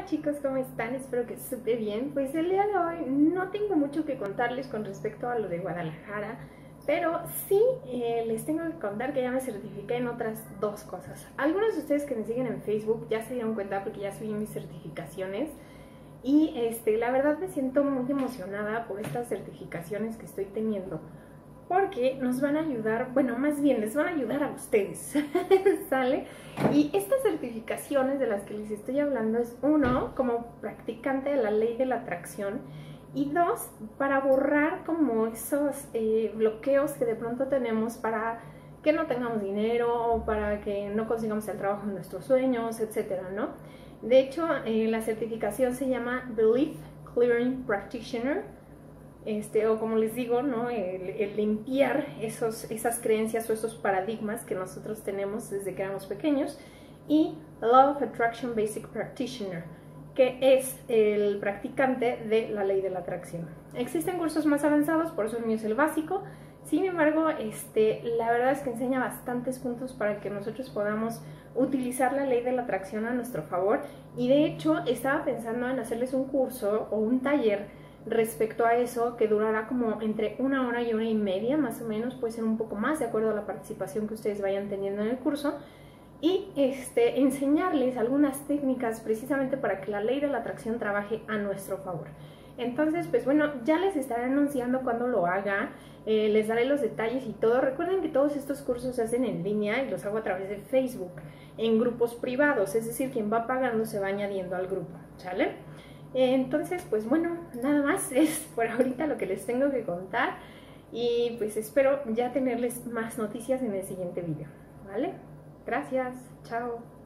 Hola chicos, ¿cómo están? Espero que súper bien. Pues el día de hoy no tengo mucho que contarles con respecto a lo de Guadalajara, pero sí les tengo que contar que ya me certifiqué en otras dos cosas. Algunos de ustedes que me siguen en Facebook ya se dieron cuenta porque ya subí mis certificaciones y la verdad me siento muy emocionada por estas certificaciones que estoy teniendo, porque nos van a ayudar, bueno, más bien les van a ayudar a ustedes, ¿sale? Y estas certificaciones de las que les estoy hablando es uno, como practicante de la ley de la atracción, y dos, para borrar como esos bloqueos que de pronto tenemos para que no tengamos dinero o para que no consigamos el trabajo de nuestros sueños, etcétera, ¿no? De hecho, la certificación se llama Belief Clearing Practitioner, o como les digo, ¿no? El limpiar esas creencias o esos paradigmas que nosotros tenemos desde que éramos pequeños, y Law of Attraction Basic Practitioner, que es el practicante de la ley de la atracción. Existen cursos más avanzados, por eso el mío es el básico. Sin embargo, la verdad es que enseña bastantes puntos para que nosotros podamos utilizar la ley de la atracción a nuestro favor, y de hecho estaba pensando en hacerles un curso o un taller respecto a eso, que durará como entre 1 hora y 1 hora y media, más o menos, puede ser un poco más de acuerdo a la participación que ustedes vayan teniendo en el curso, y enseñarles algunas técnicas precisamente para que la ley de la atracción trabaje a nuestro favor. Entonces, pues bueno, ya les estaré anunciando cuando lo haga, les daré los detalles y todo. Recuerden que todos estos cursos se hacen en línea y los hago a través de Facebook, en grupos privados, es decir, quien va pagando se va añadiendo al grupo, ¿sale? Entonces, pues bueno, nada más es por ahorita lo que les tengo que contar, y pues espero ya tenerles más noticias en el siguiente video, ¿vale? Gracias, chao.